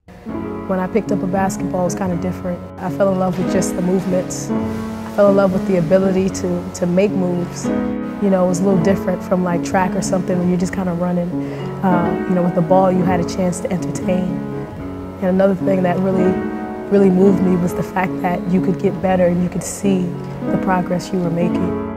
When I picked up a basketball, it was kind of different. I fell in love with just the movements. I fell in love with the ability to make moves. You know, it was a little different from like track or something when you're just kind of running. You know, with the ball, you had a chance to entertain. And another thing that really moved me was the fact that you could get better and you could see the progress you were making.